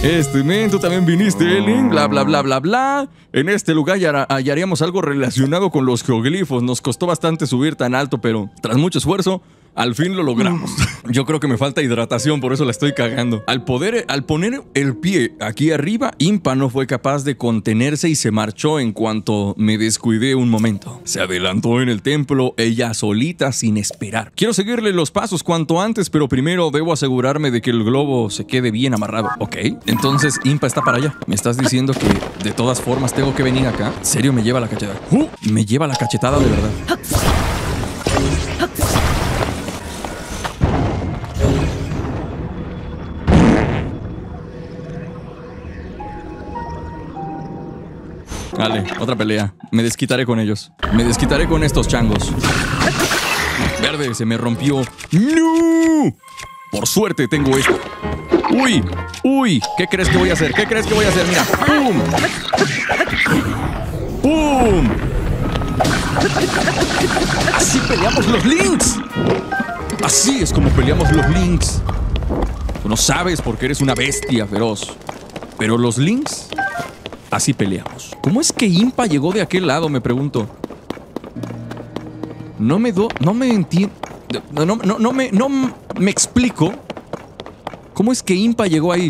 Tú también viniste, Elin, bla, bla, bla, bla, bla. En este lugar hallaríamos algo relacionado con los geoglifos. Nos costó bastante subir tan alto, pero tras mucho esfuerzo, al fin lo logramos. Yo creo que me falta hidratación, por eso la estoy cagando. Al poner el pie aquí arriba, Impa no fue capaz de contenerse y se marchó en cuanto me descuidé un momento. Se adelantó en el templo, ella solita, sin esperar. Quiero seguirle los pasos cuanto antes, pero primero debo asegurarme de que el globo se quede bien amarrado. Ok, entonces Impa está para allá. ¿Me estás diciendo que de todas formas tengo que venir acá? ¿En serio me lleva la cachetada? Me lleva la cachetada de verdad. Vale, otra pelea. Me desquitaré con ellos. Me desquitaré con estos changos. Verde, se me rompió. ¡No! Por suerte tengo esto. ¡Uy! ¡Uy! ¿Qué crees que voy a hacer? ¿Qué crees que voy a hacer? Mira. ¡Pum! ¡Pum! Así peleamos los Lynx. Así es como peleamos los Lynx. Tú no sabes porque eres una bestia feroz. Pero los Lynx... así peleamos. ¿Cómo es que Impa llegó de aquel lado? Me pregunto. No me entiendo. No me explico. ¿Cómo es que Impa llegó ahí?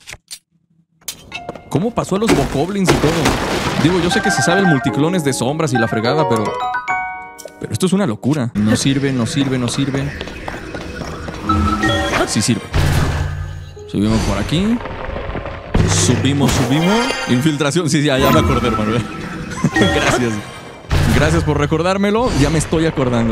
¿Cómo pasó a los bokoblins y todo? Digo, yo sé que se sabe el multiclones de sombras y la fregada, pero esto es una locura. No sirve, no sirve, no sirve. Sí sirve. Subimos por aquí. Subimos. Infiltración. Sí, ya me acordé, hermano. Gracias. Gracias por recordármelo. Ya me estoy acordando.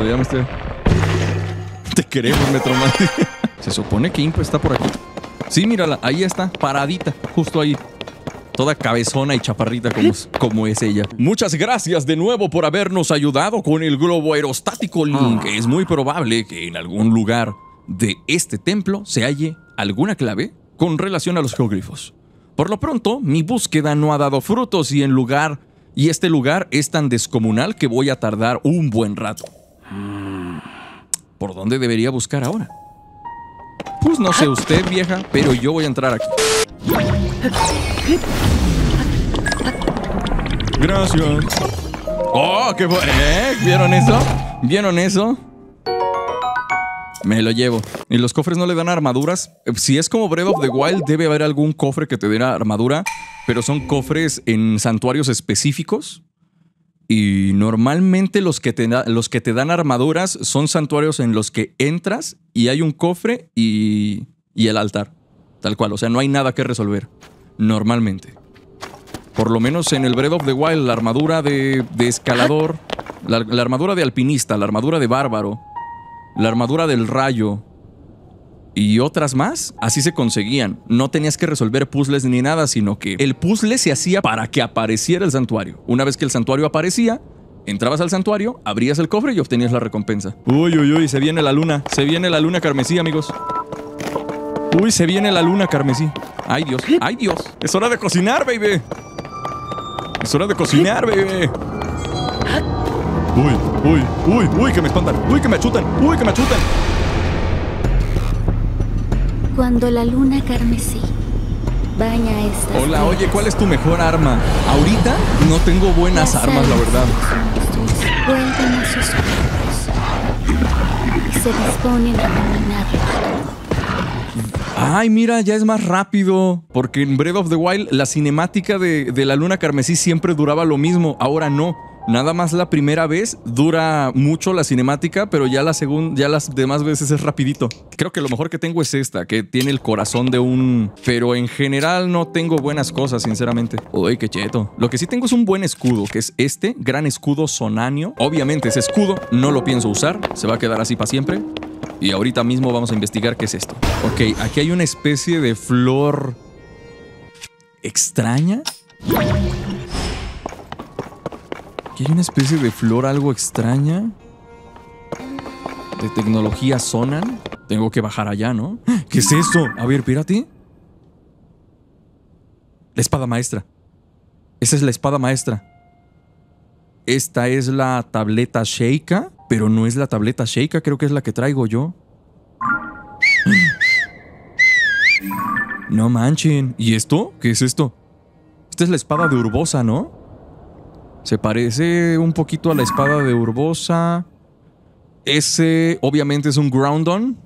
Te queremos, Metroman. Se supone que Impa está por aquí. Sí, mírala. Ahí está. Paradita. Justo ahí. Toda cabezona y chaparrita como es ella. Muchas gracias de nuevo por habernos ayudado con el globo aerostático, Link. Es muy probable que en algún lugar de este templo se halle alguna clave con relación a los geoglifos. Por lo pronto, mi búsqueda no ha dado frutos y este lugar es tan descomunal que voy a tardar un buen rato. ¿Por dónde debería buscar ahora? Pues no sé usted, vieja, pero yo voy a entrar aquí. Gracias. ¡Oh, qué bueno! ¿Vieron eso? ¿Vieron eso? Me lo llevo. ¿Y los cofres no le dan armaduras? Si es como Breath of the Wild, debe haber algún cofre que te dé armadura, pero son cofres en santuarios específicos. Y normalmente los que te dan armaduras son santuarios en los que entras y hay un cofre y el altar. Tal cual, o sea, no hay nada que resolver. Normalmente. Por lo menos en el Breath of the Wild, la armadura de escalador, la armadura de alpinista, la armadura de bárbaro, la armadura del rayo y otras más, así se conseguían. No tenías que resolver puzzles ni nada, sino que el puzzle se hacía para que apareciera el santuario. Una vez que el santuario aparecía, entrabas al santuario, abrías el cofre y obtenías la recompensa. Uy, se viene la luna. Se viene la luna carmesí, amigos. Uy, se viene la luna carmesí. Ay, Dios. Ay, Dios. Es hora de cocinar, baby. Es hora de cocinar, baby. Uy, que me espantan. Uy, que me achutan. Uy, que me achutan. Cuando la luna carmesí baña estas. Hola, oye, ¿cuál es tu mejor arma? Ahorita no tengo buenas armas, la verdad. Vuelven a sus cuerpos y se disponen a dominarlo. Ay, mira, ya es más rápido. Porque en Breath of the Wild la cinemática de la luna carmesí siempre duraba lo mismo. Ahora no. Nada más la primera vez dura mucho la cinemática, pero ya las demás veces es rapidito. Creo que lo mejor que tengo es esta, que tiene el corazón de un... Pero en general no tengo buenas cosas, sinceramente. Uy, qué cheto. Lo que sí tengo es un buen escudo, que es este gran escudo sonanio. Obviamente ese escudo no lo pienso usar, se va a quedar así para siempre. Y ahorita mismo vamos a investigar qué es esto. Ok, aquí hay una especie de flor... ¿extraña? Aquí hay una especie de flor algo extraña. De tecnología Sonan. Tengo que bajar allá, ¿no? ¿Qué es eso? A ver, espérate. La espada maestra. Esa es la espada maestra. Esta es la tableta Sheikah. Pero no es la tableta Sheikah, creo que es la que traigo yo. No manchen. ¿Y esto? ¿Qué es esto? Esta es la espada de Urbosa, ¿no? Se parece un poquito a la espada de Urbosa. Ese obviamente es un Groudon.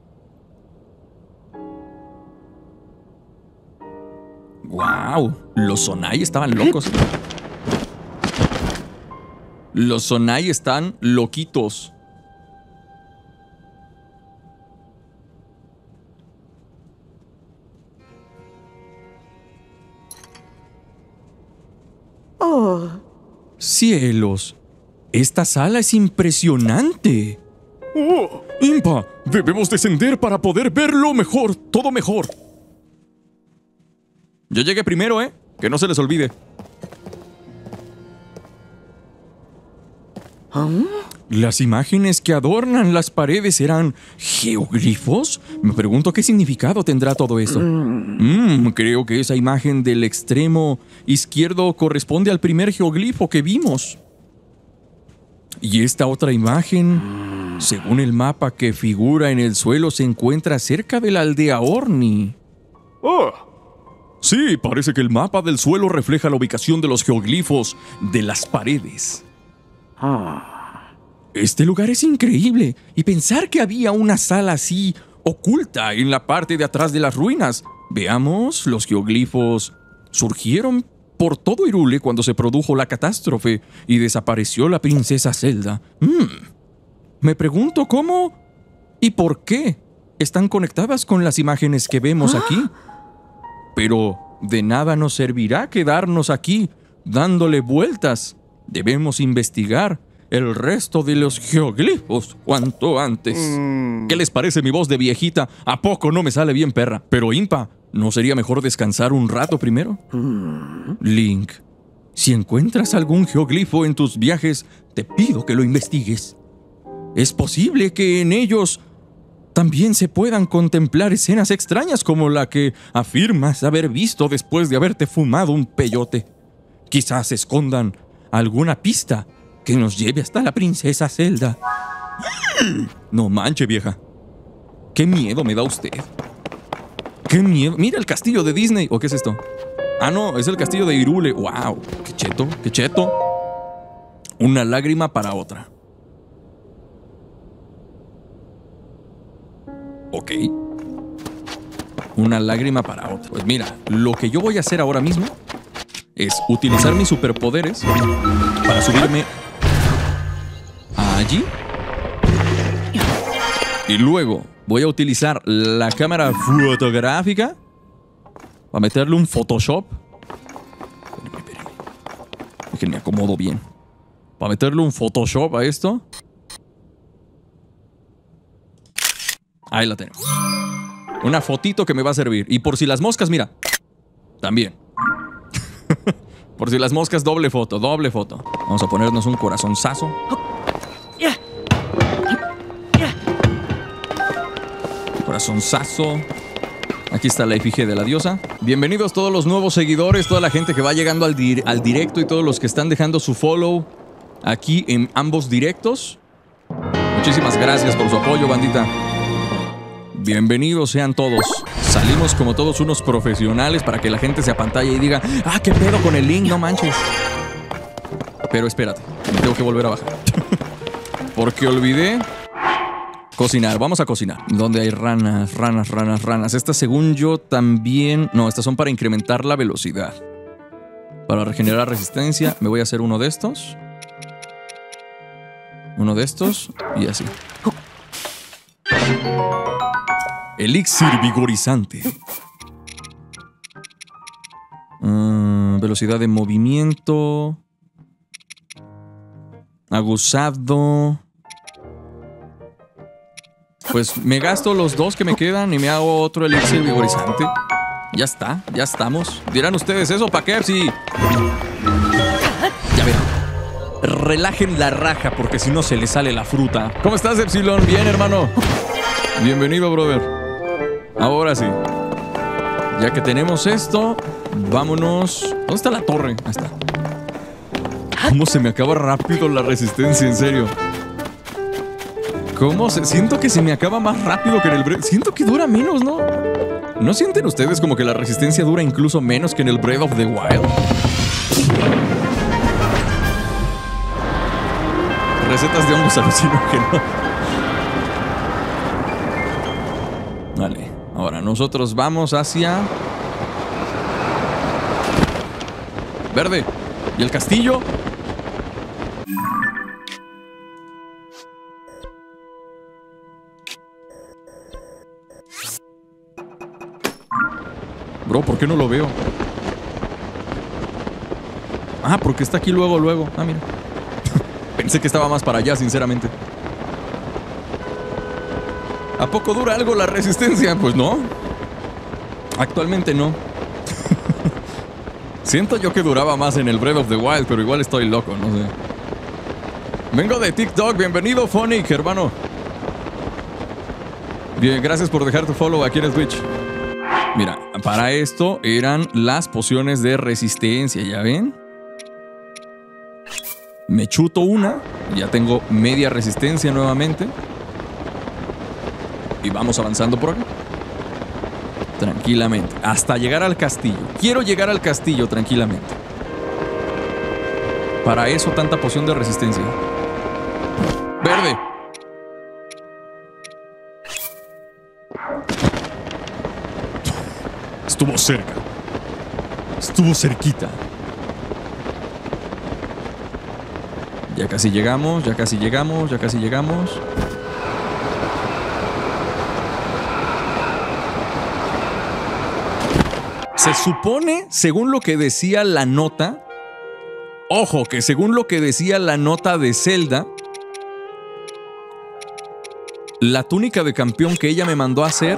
¡Wow! Los Zonai estaban locos. Los Zonai están loquitos. Oh. ¡Cielos! Esta sala es impresionante. ¡Oh! ¡Impa! Debemos descender para poder verlo mejor, todo mejor. Yo llegué primero, ¿eh? Que no se les olvide. Las imágenes que adornan las paredes eran geoglifos. Me pregunto qué significado tendrá todo eso. Creo que esa imagen del extremo izquierdo corresponde al primer geoglifo que vimos. Y esta otra imagen, según el mapa que figura en el suelo, se encuentra cerca de la aldea Orni. Sí, parece que el mapa del suelo refleja la ubicación de los geoglifos de las paredes. Este lugar es increíble, y pensar que había una sala así oculta en la parte de atrás de las ruinas. Veamos, los geoglifos surgieron por todo Hyrule cuando se produjo la catástrofe y desapareció la princesa Zelda. Me pregunto cómo y por qué están conectadas con las imágenes que vemos aquí. Pero de nada nos servirá quedarnos aquí dándole vueltas. Debemos investigar el resto de los geoglifos cuanto antes. ¿Qué les parece mi voz de viejita? ¿A poco no me sale bien, perra? Pero Impa, ¿no sería mejor descansar un rato primero? Link, si encuentras algún geoglifo en tus viajes, te pido que lo investigues. Es posible que en ellos también se puedan contemplar escenas extrañas como la que afirmas haber visto después de haberte fumado un peyote. Quizás escondan alguna pista que nos lleve hasta la princesa Zelda. No manche, vieja. Qué miedo me da usted. Qué miedo. Mira el castillo de Disney. ¿O qué es esto? Ah, no, es el castillo de Hyrule. Wow, qué cheto, qué cheto. Una lágrima para otra. Ok. Una lágrima para otra. Pues mira, lo que yo voy a hacer ahora mismo es utilizar mis superpoderes para subirme allí. Y luego voy a utilizar la cámara fotográfica para meterle un Photoshop. Espérenme. Déjenme acomodo bien. Para meterle un Photoshop a esto. Ahí la tenemos. Una fotito que me va a servir. Y por si las moscas, mira. También. Por si las moscas, doble foto, doble foto. Vamos a ponernos un corazonzazo. Corazonzazo. Aquí está la efigie de la diosa. Bienvenidos todos los nuevos seguidores, toda la gente que va llegando al directo y todos los que están dejando su follow aquí en ambos directos. Muchísimas gracias por su apoyo, bandita. Bienvenidos sean todos. Salimos como todos unos profesionales para que la gente se apantalle y diga: ¡ah, qué pedo con el link! No manches. Pero espérate, tengo que volver a bajar. Porque olvidé cocinar. Vamos a cocinar. ¿Dónde hay ranas, ranas, ranas, ranas? Estas, según yo, también... No, estas son para incrementar la velocidad. Para regenerar resistencia, me voy a hacer uno de estos. Uno de estos y así. Elixir vigorizante. Velocidad de movimiento. Aguzado. Pues me gasto los dos que me quedan y me hago otro elixir vigorizante. Ya está, ya estamos. Dirán ustedes, ¿eso para qué? Sí. Ya ven. Relajen la raja porque si no se le sale la fruta. ¿Cómo estás, Epsilon? Bien, hermano. Bienvenido, brother. Ahora sí. Ya que tenemos esto, vámonos. ¿Dónde está la torre? Ahí está. ¿Cómo se me acaba rápido la resistencia? En serio. ¿Cómo se...? Siento que se me acaba más rápido que en el Breath. Siento que dura menos, ¿no? ¿No sienten ustedes como que la resistencia dura incluso menos que en el Breath of the Wild? Recetas de hongos alucinógenos. Vale, ahora nosotros vamos hacia... Verde. ¿Y el castillo? Bro, ¿por qué no lo veo? Ah, porque está aquí luego. Ah, mira. Pensé que estaba más para allá, sinceramente. ¿A poco dura algo la resistencia? Pues no. Actualmente no. Siento yo que duraba más en el Breath of the Wild, pero igual estoy loco, no sé. Vengo de TikTok, bienvenido Phonic, hermano. Bien, gracias por dejar tu follow aquí en el Twitch. Mira, para esto eran las pociones de resistencia, ¿ya ven? Me chuto una, ya tengo media resistencia nuevamente. Y vamos avanzando por acá. Tranquilamente, hasta llegar al castillo. Quiero llegar al castillo tranquilamente. Para eso tanta poción de resistencia. Verde. Estuvo cerca. Estuvo cerquita. Ya casi llegamos, ya casi llegamos, ya casi llegamos. Se supone, según lo que decía la nota, ojo, que según lo que decía la nota de Zelda, la túnica de campeón que ella me mandó a hacer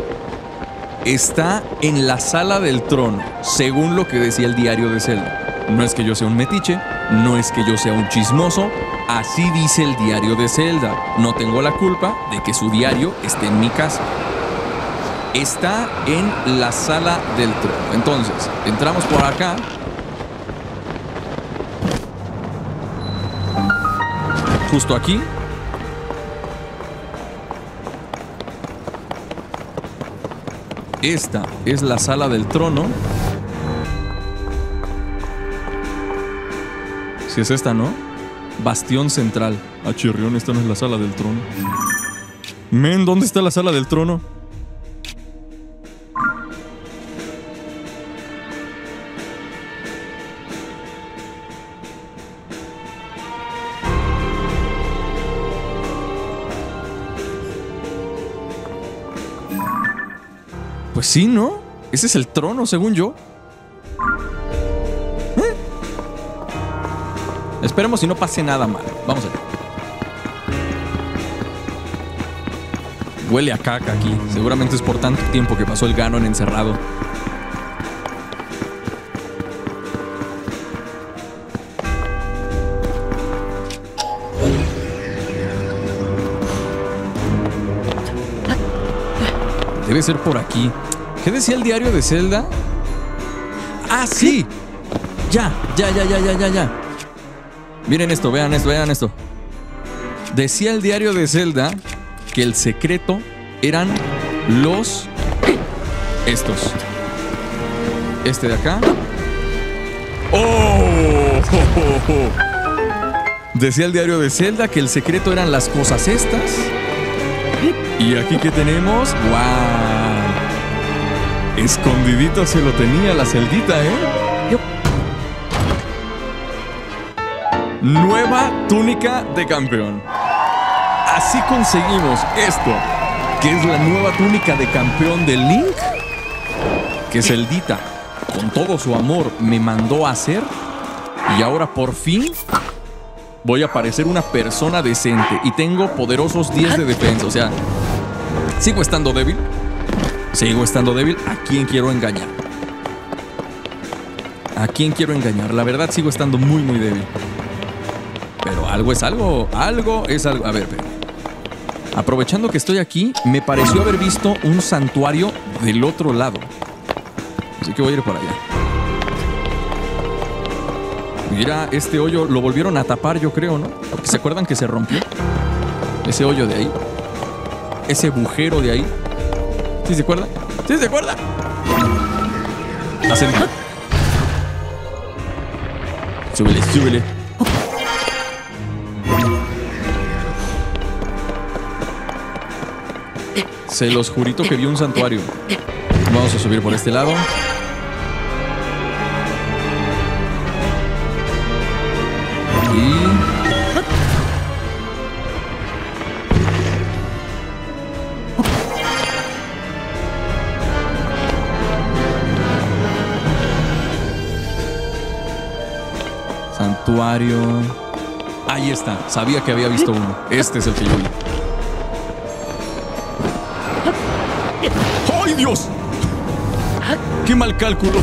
está en la sala del trono, según lo que decía el diario de Zelda. No es que yo sea un metiche, no es que yo sea un chismoso, así dice el diario de Zelda. No tengo la culpa de que su diario esté en mi casa. Está en la sala del trono. Entonces, entramos por acá. Justo aquí. Esta es la sala del trono. Si es esta, ¿no? Bastión central. Ah, chirrión, esta no es la sala del trono. Men, ¿dónde está la sala del trono? Pues sí, ¿no? Ese es el trono, según yo. Esperemos si no pase nada mal. Vamos allá. Huele a caca aquí. Seguramente es por tanto tiempo que pasó el Ganon encerrado. Debe ser por aquí. ¿Qué decía el diario de Zelda? ¡Ah, sí! Ya. Miren esto, vean esto. Decía el diario de Zelda que el secreto eran los... estos. Este de acá. ¡Oh! Decía el diario de Zelda que el secreto eran las cosas estas. Y aquí que tenemos... ¡Wow! Escondidito se lo tenía la celdita, ¿eh? Nueva túnica de campeón. Así conseguimos esto, que es la nueva túnica de campeón de Link, que Celdita, con todo su amor, me mandó a hacer. Y ahora por fin voy a parecer una persona decente. Y tengo poderosos 10 de defensa. O sea, sigo estando débil. ¿A quién quiero engañar? ¿A quién quiero engañar? La verdad sigo estando muy, muy débil. Pero algo es algo. Algo es algo. A ver, aprovechando que estoy aquí, me pareció haber visto un santuario del otro lado. Así que voy a ir por allá. Mira, este hoyo lo volvieron a tapar, yo creo, ¿no? Porque se acuerdan que se rompió. Ese hoyo de ahí. Ese agujero de ahí. ¿Sí se acuerda? ¿Sí se acuerda? Hacen... Súbele, súbele. Se los jurito que vi un santuario. Vamos a subir por este lado. Y... santuario. Ahí está. Sabía que había visto uno. Este es el que yo vi. ¡Ay, Dios! ¡Qué mal cálculo!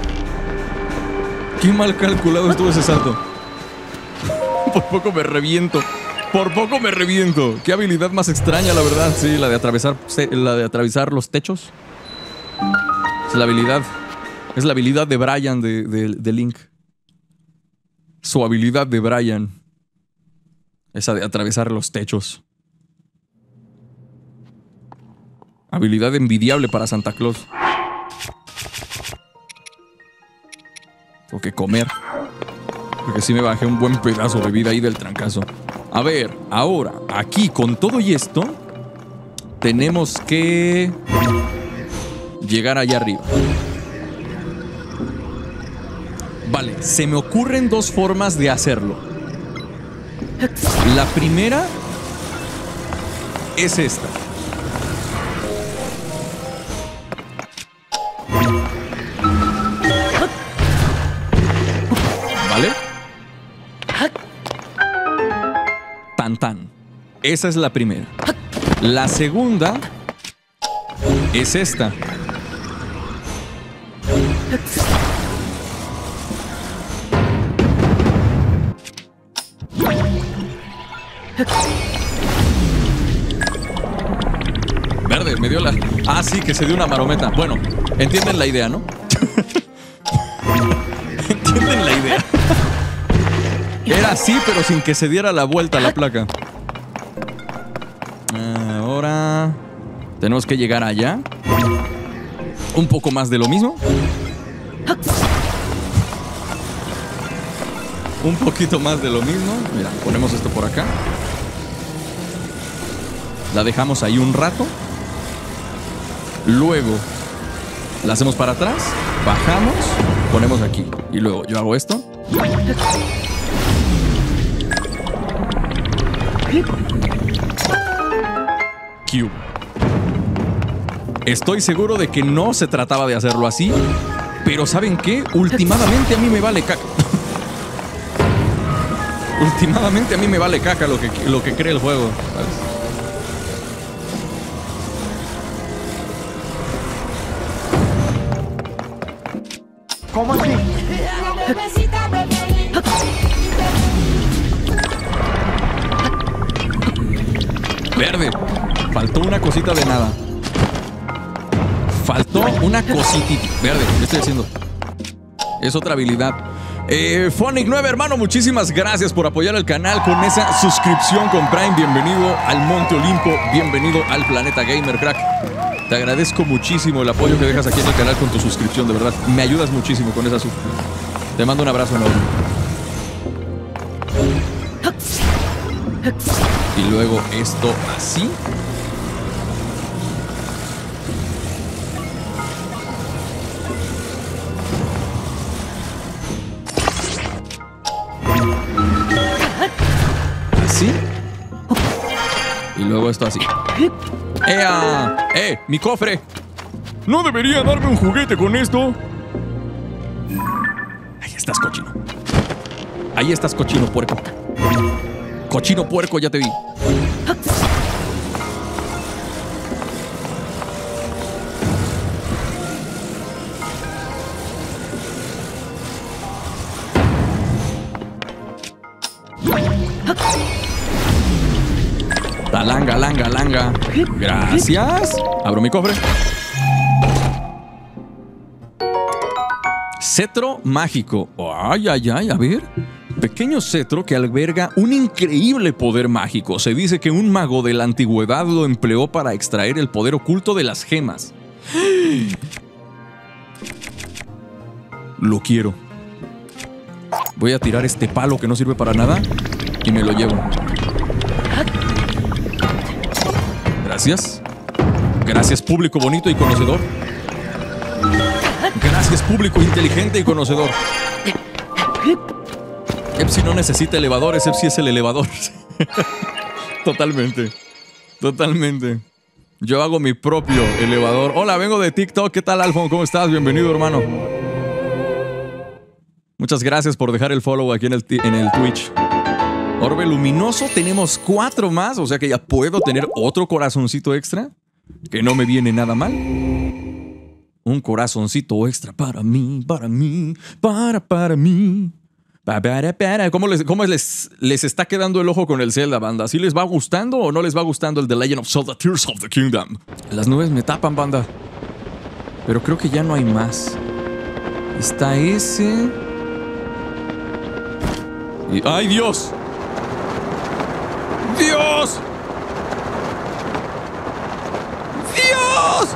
¡Qué mal calculado estuvo ese salto! Por poco me reviento. Por poco me reviento. Qué habilidad más extraña, la verdad. Sí, la de atravesar los techos. Es la habilidad. Es la habilidad de Brian de Link. Su habilidad de Brian. Esa de atravesar los techos. Habilidad envidiable para Santa Claus. Tengo que comer. Porque sí me bajé un buen pedazo de vida ahí del trancazo. A ver, ahora, aquí con todo y esto, tenemos que llegar allá arriba. Vale, se me ocurren dos formas de hacerlo. La primera es esta. ¿Vale? Tan tan. Esa es la primera. La segunda es esta. Verde, me dio la... Ah, sí, que se dio una marometa. Bueno, entienden la idea, ¿no? ¿Entienden la idea? Era así, pero sin que se diera la vuelta a la placa. Ahora... tenemos que llegar allá. Un poco más de lo mismo. Un poquito más de lo mismo. Mira, ponemos esto por acá. La dejamos ahí un rato. Luego la hacemos para atrás. Bajamos. Ponemos aquí. Y luego yo hago esto. Cube. Estoy seguro de que no se trataba de hacerlo así. Pero ¿saben qué? Últimamente a mí me vale caca. Últimamente a mí me vale caca lo que cree el juego, ¿sabes? ¿Cómo así? Verde. Faltó una cosita de nada. Faltó una cositita. Verde, ¿qué estoy haciendo? Es otra habilidad. Phonic 9, hermano, muchísimas gracias por apoyar el canal con esa suscripción con Prime. Bienvenido al Monte Olimpo, bienvenido al Planeta Gamer, crack. Te agradezco muchísimo el apoyo que dejas aquí en el canal con tu suscripción, de verdad. Me ayudas muchísimo con esa suscripción. Te mando un abrazo enorme. Y luego esto así. Así. Y luego esto así. ¡Ea! ¡Mi cofre! ¿No debería darme un juguete con esto? Ahí estás, cochino. Ahí estás, cochino puerco. Cochino puerco, ya te vi. Langa, langa, langa. Gracias. Abro mi cofre. Cetro mágico. Ay, ay, ay, a ver. Pequeño cetro que alberga un increíble poder mágico. Se dice que un mago de la antigüedad lo empleó para extraer el poder oculto de las gemas. Lo quiero. Voy a tirar este palo que no sirve para nada y me lo llevo. Gracias. Gracias, público bonito y conocedor. Gracias, público inteligente y conocedor. Epsi no necesita elevadores, Epsi es el elevador. Totalmente. Totalmente. Yo hago mi propio elevador. Hola, vengo de TikTok. ¿Qué tal, Alfon? ¿Cómo estás? Bienvenido, hermano. Muchas gracias por dejar el follow aquí en el Twitch. Orbe luminoso, tenemos 4 más, o sea que ya puedo tener otro corazoncito extra, que no me viene nada mal. Un corazoncito extra para mí, para mí. ¿Cómo les está quedando el ojo con el Zelda, banda? ¿Sí les va gustando o no les va gustando el The Legend of Zelda Tears of the Kingdom? Las nubes me tapan, banda. Pero creo que ya no hay más. Está ese... ¡Ay, Dios! ¡Dios! ¡Dios!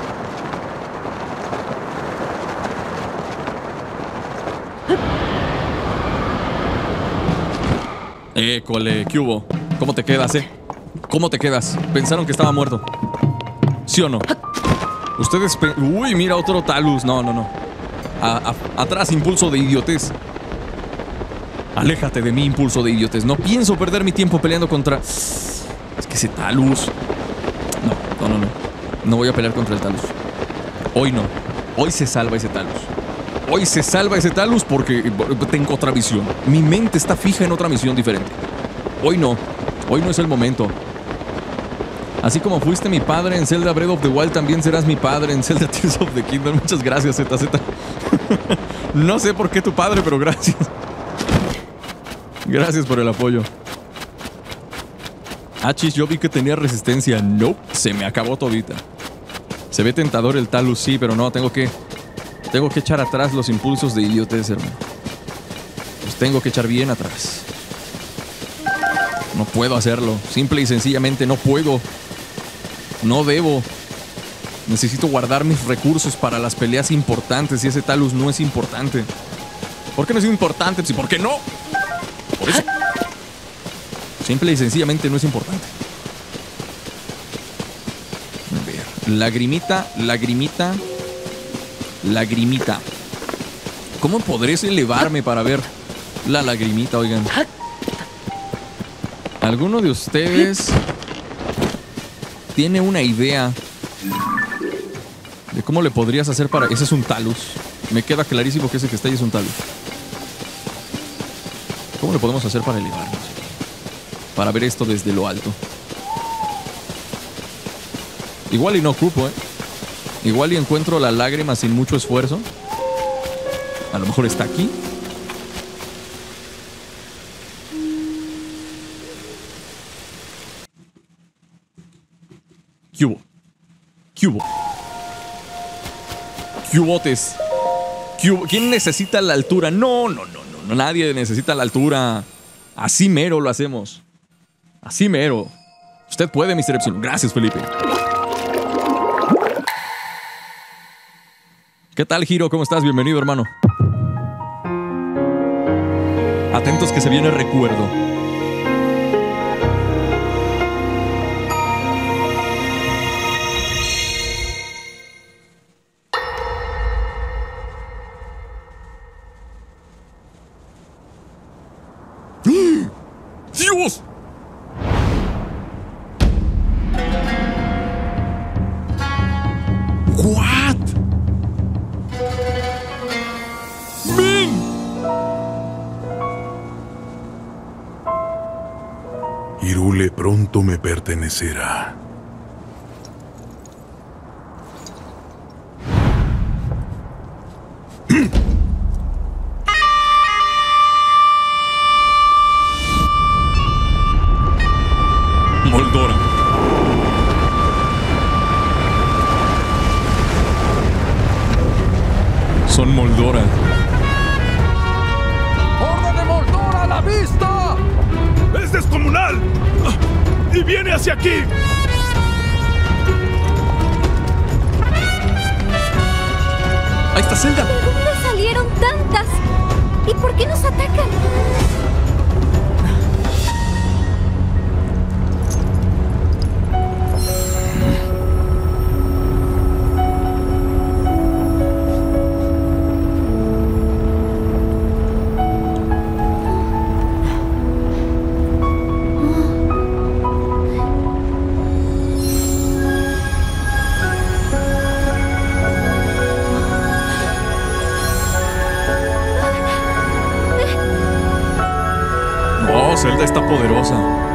École, ¿qué hubo? ¿Cómo te quedas, ¿Cómo te quedas? Pensaron que estaba muerto. ¿Sí o no? Ustedes... Uy, mira, otro Talus. No. Atrás, impulso de idiotez. Aléjate de mí, impulso de idiotez. No pienso perder mi tiempo peleando contra... Es que ese Talus... No. No voy a pelear contra el Talus. Hoy no. Hoy se salva ese Talus. Hoy se salva ese Talus porque tengo otra visión. Mi mente está fija en otra misión diferente. Hoy no. Hoy no es el momento. Así como fuiste mi padre en Zelda Breath of the Wild, también serás mi padre en Zelda Tears of the Kingdom. Muchas gracias, ZZ. No sé por qué tu padre, pero gracias. Gracias por el apoyo. Chis, yo vi que tenía resistencia. Nope, se me acabó todita. Se ve tentador el Talus, sí, pero no, tengo que echar atrás los impulsos de idiotez, hermano. Los tengo que echar bien atrás. No puedo hacerlo. Simple y sencillamente no puedo. No debo. Necesito guardar mis recursos para las peleas importantes y ese Talus no es importante. ¿Por qué no es importante? ¿Por qué no? Por eso. Simple y sencillamente no es importante. A ver. Lagrimita. ¿Cómo podré elevarme para ver la lagrimita, oigan? ¿Alguno de ustedes tiene una idea de cómo le podrías hacer para... Ese es un Talus. Me queda clarísimo que ese que está ahí es un Talus. ¿Cómo le podemos hacer para elevarnos? Para ver esto desde lo alto. Igual y no ocupo, Igual y encuentro la lágrima sin mucho esfuerzo. A lo mejor está aquí. ¿Qué hubo? ¿Qué hubotes? ¿Quién necesita la altura? No, nadie necesita la altura. Así mero lo hacemos. Así mero. Usted puede, Mr. Epsilon. Gracias, Felipe. ¿Qué tal, Giro? ¿Cómo estás? Bienvenido, hermano. Atentos que se viene recuerdo. ¡Dios! ¿What? ¡Min! Hyrule pronto me pertenecerá. Moldora. Son Moldora. ¡Horda de Moldora a la vista! ¡Es descomunal! ¡Y viene hacia aquí! Ahí está Zelda. ¿De dónde salieron tantas? ¿Y por qué nos atacan? Oh, Zelda está poderosa.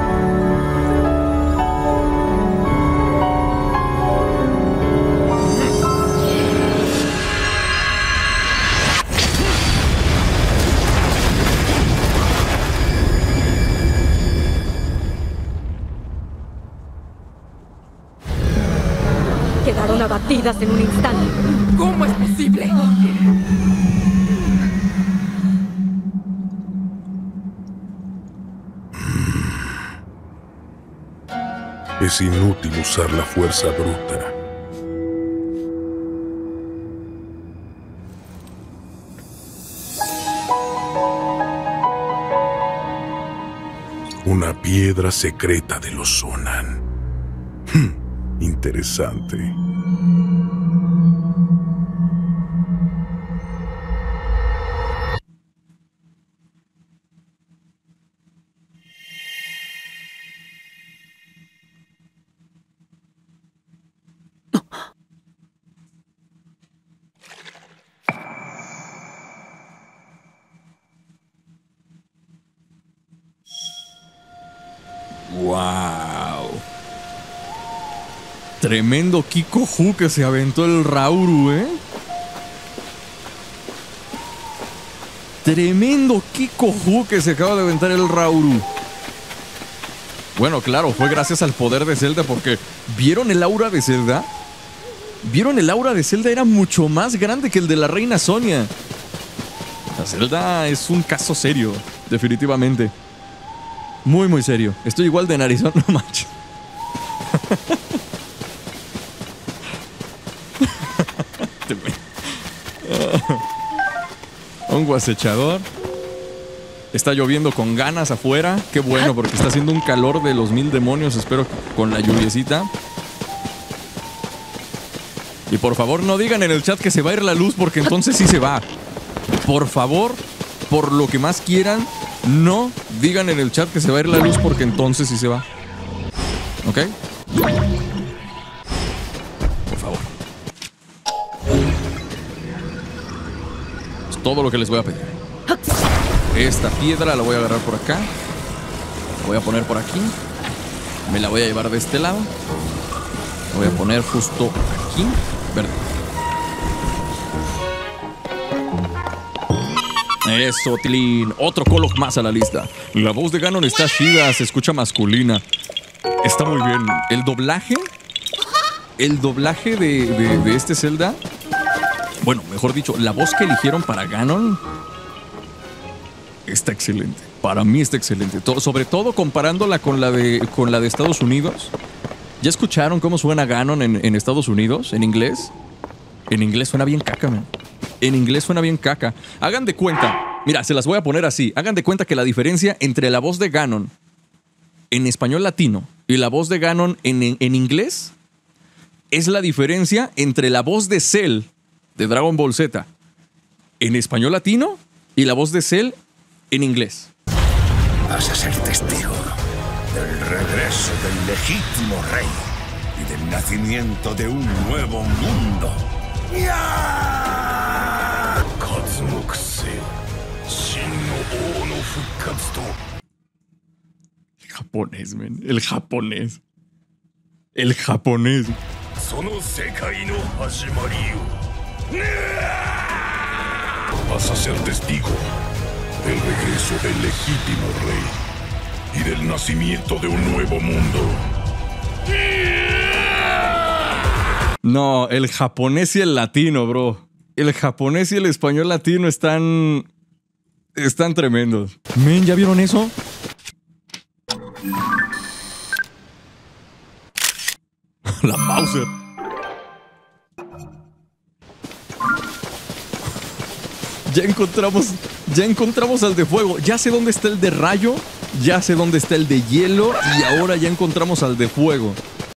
Quedaron abatidas en un instante. ¿Cómo es posible? Es inútil usar la fuerza bruta. Una piedra secreta de los Sonan. Interesante. Wow. Tremendo Kikohu que se aventó el Rauru, ¿eh? Tremendo Kikohu que se acaba de aventar el Rauru. Bueno, claro, fue gracias al poder de Zelda porque ¿vieron el aura de Zelda? ¿Vieron el aura de Zelda? Era mucho más grande que el de la reina Sonia. La Zelda es un caso serio, definitivamente. Muy, muy serio. Estoy igual de narizón, no manches. Hongo acechador. Está lloviendo con ganas afuera. Qué bueno, porque está haciendo un calor de los 1000 demonios. Espero que con la lluviecita. Y por favor no digan en el chat que se va a ir la luz, porque entonces sí se va. Por favor, por lo que más quieran, no digan en el chat que se va a ir la luz, porque entonces sí se va. ¿Ok? Por favor. Es todo lo que les voy a pedir. Esta piedra la voy a agarrar por acá. La voy a poner por aquí. Me la voy a llevar de este lado. La voy a poner justo aquí. Verde. Eso, Tilín. Otro Kolok más a la lista. La voz de Ganon está chida, se escucha masculina. Está muy bien. El doblaje de este Zelda, bueno, mejor dicho, la voz que eligieron para Ganon está excelente. Para mí está excelente. Sobre todo comparándola con la de Estados Unidos. ¿Ya escucharon cómo suena Ganon en Estados Unidos? ¿En inglés? En inglés suena bien caca, man. En inglés suena bien caca. Hagan de cuenta. Mira, se las voy a poner así. Hagan de cuenta que la diferencia entre la voz de Ganon en español latino y la voz de Ganon en inglés es la diferencia entre la voz de Cell de Dragon Ball Z en español latino y la voz de Cell en inglés. Vas a ser testigo del regreso del legítimo rey y del nacimiento de un nuevo mundo. El japonés, men. El japonés. El japonés. Vas a ser testigo del regreso del legítimo rey y del nacimiento de un nuevo mundo. No, el japonés y el latino, bro. El japonés y el español latino están Están tremendos. Men, ¿ya vieron eso? La Mauser. Ya encontramos al de fuego. Ya sé dónde está el de rayo. Ya sé dónde está el de hielo. Y ahora ya encontramos al de fuego.